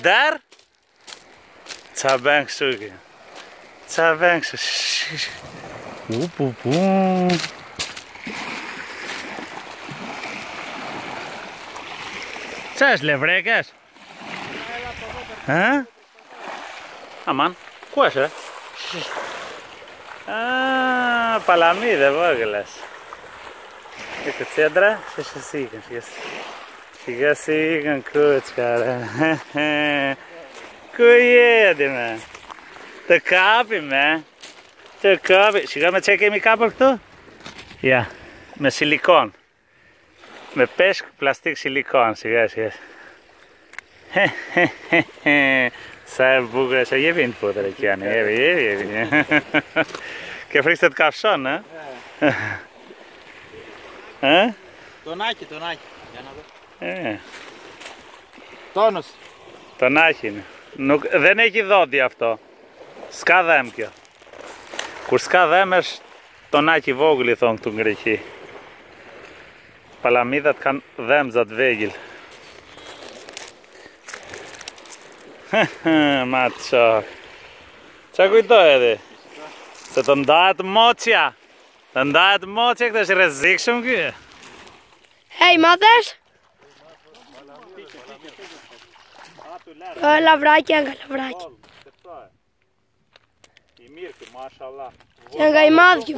Där! Τσαμπέξου. Τσαμπέξου. Τσες λευρέκες. Αμάν, πού είσαι? Παλαμίδε βόγελες. Ecco, Cedra, σιγά σιγά κούτσκα. Κουιέδι με. Το κάπι με. Το κάπι. Σιγά με τσέκε μη κάπου αυτό. Γεια. Με σιλικόν. Με πες πλαστικ σιλικόν. Σιγά σιγά. Σαν μπούγκρες. Γεύει είναι πούτερα εκεί αν. Γεύει. Και φρίξτε το καυσόν, Τονάκι. Για να δω. Τόνος. Τονάκι είναι. Δεν έχει δόντι αυτό. Σκαδέμκιο. Κουρσκαδέμες τονάκι βόγλι θόγκ του γκριχή. Παλαμίδα καν δέμζat βέγγιλ. Μάτσο. Τσακουιτό έδε. Σε τον ντάτ μότσια. Τον ντάτ μότσια και θα σε ρεζίξουν και. Hey mothers! Λαβράκι, έγκα λαβράκι. Η Μύρκη, μάσαλα. Έγκα η μάδια.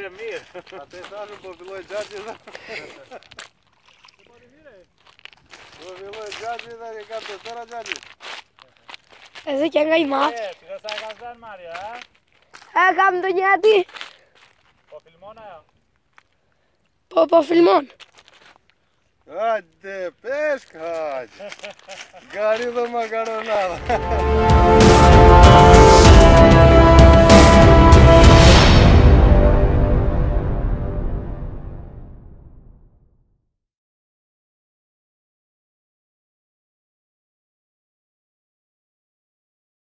Εδώ και έγκα η μάδια. Έκαμε το γιατί. Πω φιλμόν. Άντε, πες κάτι. Γκαρίδο μακαρονάδα.